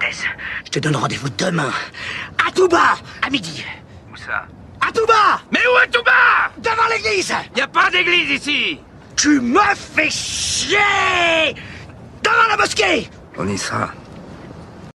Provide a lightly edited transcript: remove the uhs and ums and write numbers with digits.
Cortez. Je te donne rendez-vous demain. À Touba, à midi. Où ça? À Touba! Mais où est Touba? Devant l'église! Y a pas d'église ici! Tu me fais chier! Devant la mosquée! On y sera.